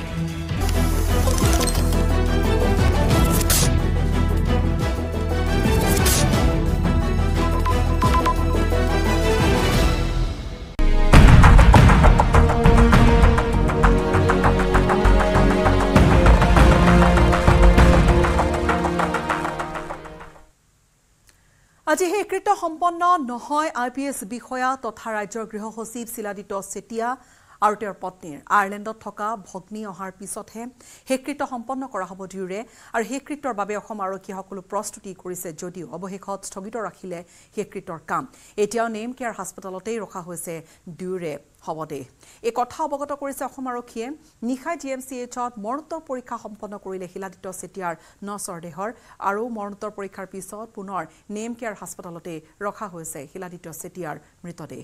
আজি হেকৃত সম্পন্ন নহয় আই পি এছ বিষয়া তথা ৰাজ্যৰ গৃহ সচিব শিলাদিত্য চেতিয়া আৰু তেওঁৰ পত্নীৰ আয়াৰলেণ্ডত থকা ভগ্নী অহাৰ পিছতহে হেকৃত সম্পন্ন কৰা হ'ব দুয়োৰে আৰু হেকৃতৰ বাবে অসম আৰক্ষীয়ে সকলো প্ৰস্তুতি কৰিছে যদিও অৱশেষত স্থগিত ৰাখিলে হেকৃতৰ কাম এতিয়াও নেম কেয়াৰ হাস্পতালতেই ৰখা হৈছে দুয়োৰে হবদে এই কথা অৱগত কৰিছে অসম আৰক্ষীয়ে নিশাই জি এম চি এইচত মৰণোত্তৰ পৰীক্ষা সম্পন্ন কৰিলে শিলাদিত্য চেতিয়াৰ নচৰ দেহৰ আৰু মৰণোত্তৰ পৰীক্ষাৰ পিছত পুনৰ নেম কেয়াৰ হাস্পতালতে ৰখা হৈছে শিলাদিত্য চেতিয়াৰ মৃতদেহ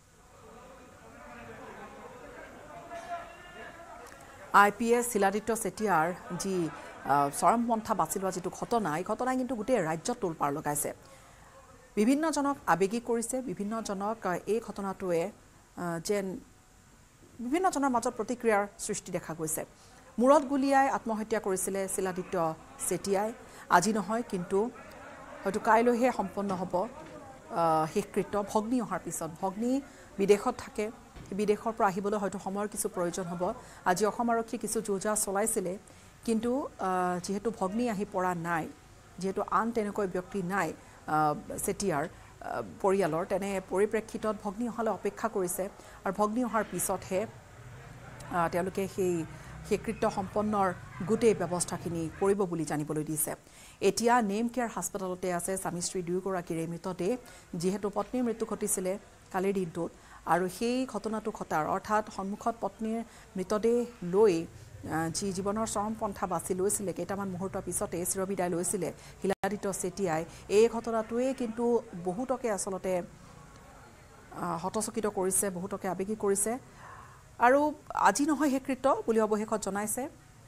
আই পি এছ শিলাদিত্য চেতিয়াৰ যি চৰমপন্থা বাছি লোৱা যিটো ঘটনা এই ঘটনাই কিন্তু গোটেই ৰাজ্যত তোলপাৰ লগাইছে বিভিন্নজনক আবেগিক কৰিছে বিভিন্নজনক এই ঘটনাটোৱে যেন বিভিন্নজনৰ মাজত প্ৰতিক্ৰিয়াৰ সৃষ্টি দেখা গৈছে মূৰত গুলিয়াই আত্মহত্যা কৰিছিলে শিলাদিত্য চেতিয়াই আজি নহয় কিন্তু হয়তো কাইলৈহে সম্পন্ন হ'ব শেষকৃত্য ভগ্নী অহাৰ পিছত ভগ্নী বিদেশত থাকে বিদেশৰ পৰা আহিবলৈ হয়তো সময়ৰ কিছু প্ৰয়োজন হ'ব আজি অসম আৰক্ষী কিছু যোজা চলাইছিলে কিন্তু যেহেতু ভগ্নী আহি পৰা নাই যেহেতু আন তেনেকৈ ব্যক্তি নাই চেতিয়াৰ পৰিয়ালৰ তেনে পৰিপ্ৰেক্ষিতত ভগ্নী অহালৈ অপেক্ষা কৰিছে আৰু ভগ্নী অহাৰ পিছতহে তেওঁলোকে সেই শেষকৃত্য সম্পন্নৰ গোটেই ব্যৱস্থাখিনি কৰিব বুলি জানিবলৈ দিছে এতিয়া নেম কেয়াৰ হাস্পতালতে আছে স্বামী স্ত্ৰী দুয়োগৰাকীৰে মৃতদেহ যিহেতু পত্নীৰ মৃত্যু ঘটিছিলে কালিৰ দিনটোত আৰু সেই ঘটনাটো ঘটাৰ অৰ্থাৎ সন্মুখত পত্নীৰ মৃতদেহ লৈ যি জীৱনৰ চৰমপন্থা বাছি লৈছিলে কেইটামান মুহূৰ্তৰ পিছতে চিৰবিদায় লৈছিলে শিলাদিত্য চেতিয়াই এই ঘটনাটোৱে কিন্তু বহুতকে আচলতে হতচকিত কৰিছে বহুতকে আবেগিক কৰিছে আৰু আজি নহয় শেষকৃত্য বুলি অৱশেষত জনাইছে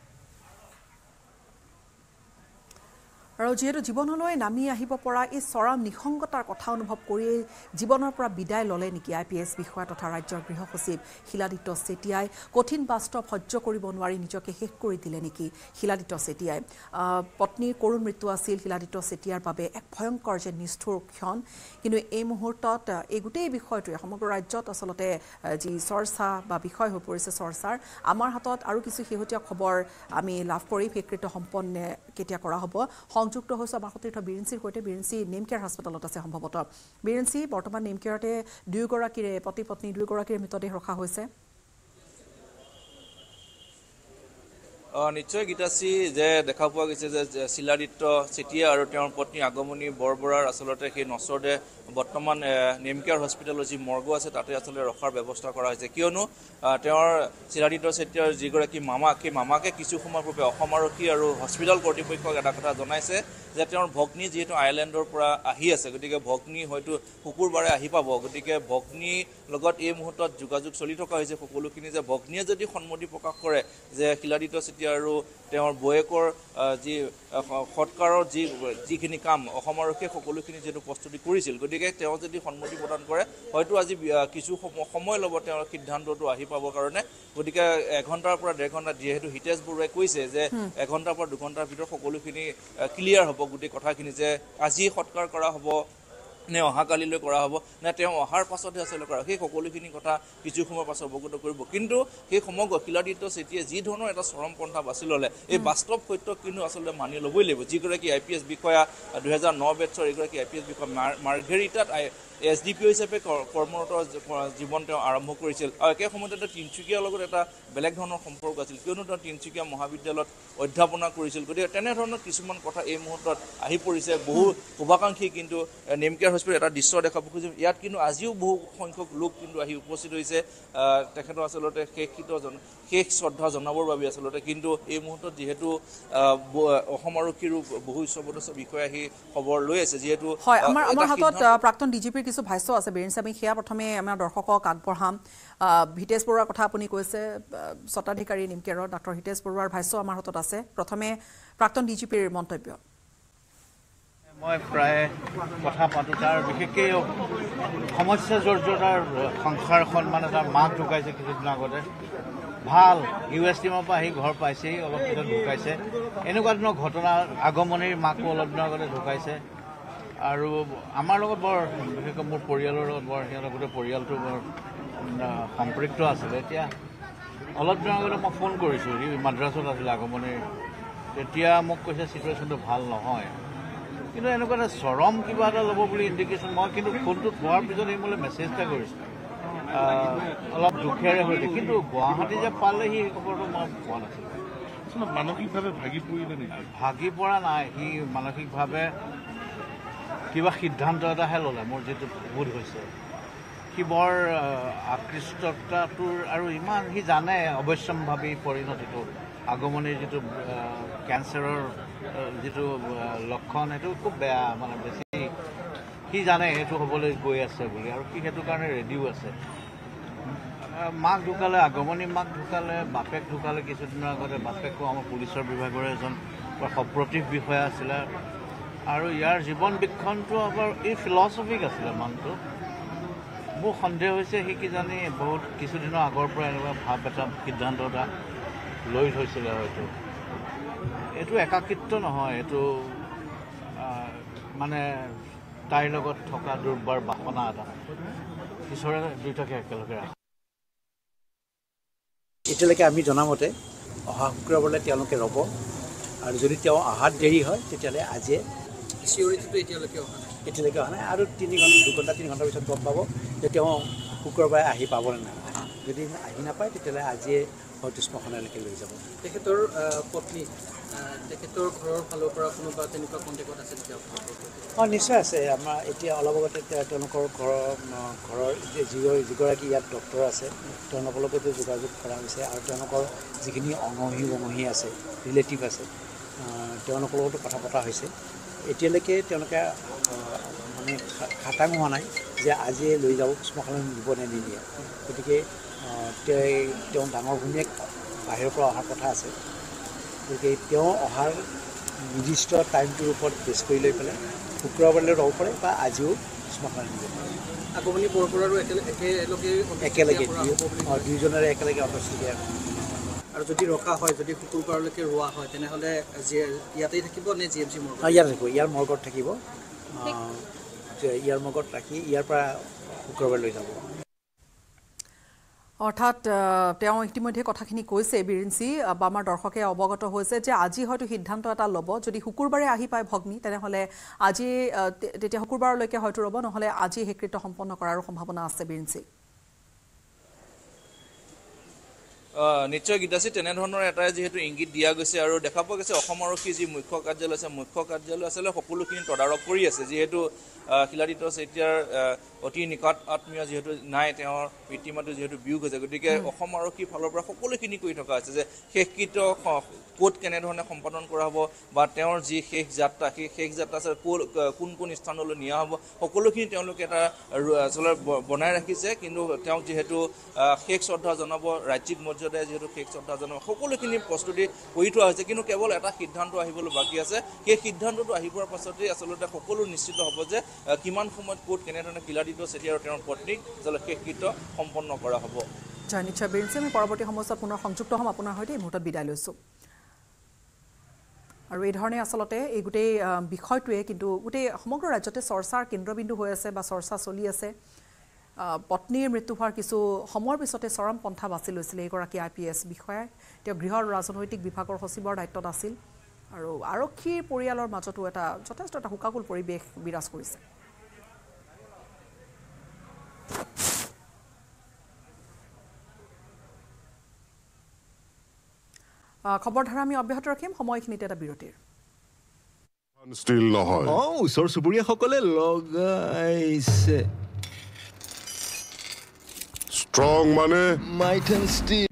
আৰু যেহেতু জীৱনলৈ নামি আহিব পৰা এই চৰম নিসংগতাৰ কথা অনুভৱ কৰি জীৱনৰ পৰা বিদায় ল'লে নেকি আই পি এছ বিষয়া তথা ৰাজ্যৰ গৃহ সচিব শিলাদিত্য চেতিয়াই কঠিন বাস্তৱ সহ্য কৰিব নোৱাৰি নিজকে শেষ কৰি দিলে নেকি শিলাদিত্য চেতিয়াই পত্নীৰ কৰুণ মৃত্যু আছিল শিলাদিত্য চেতিয়াৰ বাবে এক ভয়ংকৰ যে নিষ্ঠুৰ ক্ষণ কিন্তু এই মুহূৰ্তত এই গোটেই বিষয়টোৱে সমগ্ৰ ৰাজ্যত আচলতে যি চৰ্চা বা বিষয় হৈ পৰিছে চৰ্চাৰ আমাৰ হাতত আৰু কিছু শেহতীয়া খবৰ আমি লাভ কৰি শেষকৃত্য সম্পন্ন কেতিয়া কৰা হ'ব সংযুক্ত হৈছে আমাৰ সতীৰ্থ বীৰেঞ্চিৰ সৈতে বীৰেঞ্চি নেম কেয়াৰ হাস্পতালত আছে সম্ভৱতঃ বীৰেঞ্চি বৰ্তমান নেম কেয়াৰতে দুয়োগৰাকীৰে পতি পত্নী দুয়োগৰাকীৰ মৃতদেহ ৰখা হৈছে নিশ্চয় গীতাশ্ৰী যে দেখা পোৱা গৈছে যে শিলাদিত্য চেতিয়া আৰু তেওঁৰ পত্নী আগমনী বৰবৰাৰ আচলতে সেই নচৰদেহ বৰ্তমান নেম কেয়াৰ হস্পিটেলৰ যি মৰ্গ আছে তাতে আচলতে ৰখাৰ ব্যৱস্থা কৰা হৈছে কিয়নো তেওঁৰ শিলাদিত্য চেতিয়াৰ যিগৰাকী মামাক সেই মামাকে কিছু সময় পূৰ্বে অসম আৰক্ষী আৰু হস্পিটেল কৰ্তৃপক্ষক এটা কথা জনাইছে যে তেওঁৰ ভগ্নী যিহেতু আয়াৰলেণ্ডৰ পৰা আহি আছে গতিকে ভগ্নী হয়তো শুকুৰবাৰে আহি পাব গতিকে ভগ্নীৰ লগত এই মুহূৰ্তত যোগাযোগ চলি থকা হৈছে সকলোখিনি যে ভগ্নীয়ে যদি সন্মতি প্ৰকাশ কৰে যে শিলাদিত্য চেতিয়া আৰু তেওঁৰ বয়েকৰ যি সৎকাৰৰ যি যিখিনি কাম অসম আৰক্ষীয়ে সকলোখিনি যিহেতু প্ৰস্তুতি কৰিছিল গতিকে তেওঁ যদি সন্মতি প্ৰদান কৰে হয়তো আজি কিছু সময় ল'ব তেওঁৰ সিদ্ধান্তটো আহি পাবৰ কাৰণে গতিকে এঘণ্টাৰ পৰা ডেৰ ঘণ্টা যিহেতু হিতেশ বৰুৱাই কৈছে যে এঘণ্টাৰ পৰা দুঘণ্টাৰ ভিতৰত সকলোখিনি ক্লিয়াৰ হ'ব গোটেই কথাখিনি যে আজি সৎকাৰ কৰা হ'ব নে অহাকালিলৈ কৰা হ'ব নে তেওঁ অহাৰ পাছতহে আচলতে কৰা সেই সকলোখিনি কথা কিছু সময়ৰ পাছত অৱগত কৰিব কিন্তু সেই সমগ্ৰ শিলাদিত্য চেতিয়াই যি ধৰণৰ এটা চৰম পন্থা বাছি ল'লে এই বাস্তৱ সত্য কিন্তু আচলতে মানি ল'বই লাগিব যিগৰাকী আই পি এছ বিষয়া দুহেজাৰ ন বেটছৰ এগৰাকী আই পি এছ বিষয়া মাৰ্ঘেৰিটাত এছ ডি পি অ' হিচাপে কৰ্মৰত জীৱন তেওঁ আৰম্ভ কৰিছিল আৰু একে সময়তে তেওঁ তিনিচুকীয়াৰ লগত এটা বেলেগ ধৰণৰ সম্পৰ্ক আছিল কিয়নো তেওঁ তিনিচুকীয়া মহাবিদ্যালয়ত অধ্যাপনা কৰিছিল গতিকে তেনেধৰণৰ কিছুমান কথা এই মুহূৰ্তত আহি পৰিছে বহু শুভাকাংক্ষী কিন্তু নেমকেয়াৰ হস্পিটেল এটা দৃশ্য দেখাব খুজিম ইয়াত কিন্তু আজিও বহু সংখ্যক লোক কিন্তু আহি উপস্থিত হৈছে তেখেতৰ আচলতে শেষকৃত শেষ শ্ৰদ্ধা জনাবৰ বাবে আচলতে কিন্তু এই মুহূৰ্তত যিহেতু অসম আৰক্ষীৰো বহু উচ্চপদস্থ বিষয়া আহি খবৰ লৈ আছে যিহেতু হয় আমাৰ আমাৰ হাতত প্ৰাক্তন ডিজিপিৰ কিছু ভাষ্য আছে বীৰেন আমি সেয়া প্ৰথমে আমাৰ দৰ্শকক আগবঢ়াম হিতেশ বৰুৱাৰ কথা আপুনি কৈছে স্বত্বাধিকাৰী নিমকেয়াৰৰ ডাক্তৰ হিতেশ বৰুৱাৰ ভাষ্য আমাৰ হাতত আছে প্ৰথমে প্ৰাক্তন ডিজিপিৰ মন্তব্য মই প্ৰায় কথা পাতোঁ তাৰ বিশেষকৈ সমস্যা জৰ্জৰাৰ সংসাৰখন মানে তাৰ মাক ঢুকাইছে কিছুদিন আগতে ভাল ইউ এছ টিমৰ পৰা আহি ঘৰ পাইছেহি অলপ পিছত ঢুকাইছে এনেকুৱা ধৰণৰ ঘটনা আগমনিৰ মাকো অলপ দিনৰ আগতে ঢুকাইছে আৰু আমাৰ লগত বৰ বিশেষকৈ মোৰ পৰিয়ালৰ লগত বৰ সিহঁতৰ গোটেই পৰিয়ালটো বৰ সম্পৃক্ত আছিলে এতিয়া অলপ দিনৰ আগতে মই ফোন কৰিছোঁ সি মাদ্ৰাছত আছিলে আগমনিৰ তেতিয়া মোক কৈছে চিটুৱেশ্যনটো ভাল নহয় কিন্তু এনেকুৱা এটা চৰম কিবা এটা ল'ব বুলি ইণ্ডিকেশ্যন মই কিন্তু ফোনটোত পোৱাৰ পিছত সি মোলৈ মেছেজ এটা কৰিছোঁ অলপ দুখেৰে হৈছে কিন্তু গুৱাহাটী যে পালেহি সেই খবৰটো মই পোৱা নাছিলোঁ মানসিকভাৱে ভাগি পৰিলে নেকি ভাগি পৰা নাই সি মানসিকভাৱে কিবা সিদ্ধান্ত এটাহে ল'লে মোৰ যিটো বোধ হৈছে সি বৰ আকৃষ্টতাটোৰ আৰু ইমান সি জানে অৱশ্যম্ভাৱী পৰিণতিটো আগমনিৰ যিটো কেঞ্চাৰৰ যিটো লক্ষণ সেইটো খুব বেয়া মানে বেছি সি জানে সেইটো হ'বলৈ গৈ আছে বুলি আৰু সি সেইটো কাৰণে ৰেডিও আছে মাক ঢুকালে আগমনি মাক ঢুকালে বাপেক ঢুকালে কিছুদিনৰ আগতে বাপেকো আমাৰ পুলিচৰ বিভাগৰ এজন সপ্ৰতিভ বিষয়া আছিলে আৰু ইয়াৰ জীৱন বীক্ষণটো আমাৰ এই ফিলচফিক আছিলে মানুহটো মোৰ সন্দেহ হৈছে সি কিজানি বহুত কিছুদিনৰ আগৰ পৰা এনেকুৱা ভাৱ এটা সিদ্ধান্ত এটা লৈ থৈছিলে হয়তো এইটো একাকিত্ব নহয় এইটো মানে তাইৰ লগত থকা দুৰ্বাৰ বাসনা এটা ঈশ্বৰে দুয়োটাকে একেলগে ৰাখে এতিয়ালৈকে আমি জনামতে অহা শুক্ৰবাৰলৈ তেওঁলোকে ৰ'ব আৰু যদি তেওঁ অহাত দেৰি হয় তেতিয়াহ'লে আজিয়ে চিয়ৰিটিটো এতিয়ালৈকে অহা নাই এতিয়ালৈকে অহা নাই আৰু তিনি ঘণ্টা দুঘণ্টা তিনি ঘণ্টাৰ পিছত গম পাব যে তেওঁ শুক্ৰবাৰে আহি পাবলৈ নাই যদি আহি নাপায় তেতিয়াহ'লে আজিয়ে হয়তো শ্মশানলৈকে লৈ যাব তেখেতৰ পত্নী তেখেতৰ ঘৰৰ ফালৰ পৰা কোনোবা তেনেকুৱা কণ্টেক্টত আছে তেতিয়া অঁ নিশ্চয় আছে আমাৰ এতিয়া অলপ আগতে তেওঁলোকৰ ঘৰৰ ঘৰৰ যি যিগৰাকী ইয়াত ডক্টৰ আছে তেওঁলোকৰ লগতো যোগাযোগ কৰা হৈছে আৰু তেওঁলোকৰ যিখিনি অঙহী বঙহী আছে ৰিলেটিভ আছে তেওঁলোকৰ লগতো কথা পতা হৈছে এতিয়ালৈকে তেওঁলোকে মানে খাটাং হোৱা নাই যে আজিয়ে লৈ যাব শ্মশানত নিব নে নিদিয়ে গতিকে তেওঁ ডাঙৰ ভূমিয়েক বাহিৰৰ পৰা অহাৰ কথা আছে গতিকে তেওঁ অহাৰ নিৰ্দিষ্ট টাইমটোৰ ওপৰত বেছ কৰি লৈ পেলাই শুক্ৰবাৰলৈ ৰ'ব পাৰে বা আজিও শ্মশানত নিব পাৰে আগমনি পৰম্পৰাৰো একেলগে একেলগে অঁ দুয়োজনেৰে একেলগে অন্তৰ্ষ্টি আৰু যদি ৰখা হয় যদি শুক্ৰবাৰলৈকে ৰোৱা হয় তেনেহ'লে ইয়াতেই থাকিব নে জি এম চি মৰ্গত ইয়াত থাকিব ইয়াৰ মৰ্গত থাকিব ইয়াৰ মৰ্গত ৰাখি ইয়াৰ পৰা শুক্ৰবাৰ লৈ যাব অৰ্থাৎ তেওঁ ইতিমধ্যে কথাখিনি কৈছে বীৰেঞ্চি বা আমাৰ দৰ্শকে অৱগত হৈছে যে আজি হয়তো সিদ্ধান্ত এটা ল'ব যদি শুকুৰবাৰে আহি পায় ভগ্নী তেনেহ'লে আজি তেতিয়া শুকুৰবাৰলৈকে হয়তো ৰ'ব নহ'লে আজি শেষকৃত্য সম্পন্ন কৰাৰো সম্ভাৱনা আছে বীৰেঞ্চি নিশ্চয় গীতাশ্ৰী তেনেধৰণৰ এটাই যিহেতু ইংগিত দিয়া গৈছে আৰু দেখা পোৱা গৈছে অসম আৰক্ষীৰ যি মুখ্য কাৰ্যালয় আছে মুখ্য কাৰ্যালয় আচলতে সকলোখিনি তদাৰক কৰি আছে যিহেতু শিলাদিত্য চেতিয়াৰ অতি নিকট আত্মীয় যিহেতু নাই তেওঁৰ পিতৃ মাতৃ যিহেতু বিয়োগ হৈছে গতিকে অসম আৰক্ষীৰ ফালৰ পৰা সকলোখিনি কৰি থকা হৈছে যে শেষকৃত্য ক'ত কেনেধৰণে সম্পাদন কৰা হ'ব বা তেওঁৰ যি শেষ যাত্ৰা সেই শেষ যাত্ৰা আছে কোন কোন স্থানলৈ নিয়া হ'ব সকলোখিনি তেওঁলোকে এটা আচলতে বনাই ৰাখিছে কিন্তু তেওঁক যিহেতু শেষ শ্ৰদ্ধা জনাব ৰাজ্যিক মৰ্যাদাই যিহেতু শেষ শ্ৰদ্ধা জনাব সকলোখিনি প্ৰস্তুতি কৰি থোৱা হৈছে কিন্তু কেৱল এটা সিদ্ধান্ত আহিবলৈ বাকী আছে সেই সিদ্ধান্তটো আহি পোৱাৰ পাছতেই আচলতে সকলো নিশ্চিত হ'ব যে কিমান সময়ত ক'ত কেনেধৰণে শিলাদিত্য চেতিয়া আৰু তেওঁৰ পত্নীক আচলতে শেষকৃত্য সম্পন্ন কৰা হ'ব জয় নিশ্চয় বীৰেঞ্চি আমি পৰৱৰ্তী সময়ত পুনৰ সংযুক্ত হ'ম আপোনাৰ সৈতে এই মুহূৰ্তত বিদায় লৈছোঁ আৰু এই ধৰণে আসলতে এই গোটেই বিষয়টোৱে কিন্তু গোটেই সমগ্ৰ ৰাজ্যতে চৰ্চাৰ কেন্দ্ৰবিন্দু হৈ আছে বা চৰ্চা চলি আছে পত্নীৰ মৃত্যু হোৱাৰ কিছু সময়ৰ পিছতে চৰম পন্থা বাছি লৈছিল এইগৰাকী আই পি এছ বিষয়াই তেওঁ গৃহ ৰাজনৈতিক বিভাগৰ সচিবৰ দায়িত্বত আছিল আৰু আৰক্ষীৰ পৰিয়ালৰ মাজতো এটা যথেষ্ট এটা হুকাকুল পৰিৱেশ বিৰাজ কৰিছে খবৰ ধাৰা আমি অব্যাহত ৰাখিম সময়খিনিতে এটা বিৰতিৰ ষ্টিল নহয় অ ওচৰ চুবুৰীয়াসকলে লগাইছে ষ্ট্ৰং মানে মাইথন ষ্টিল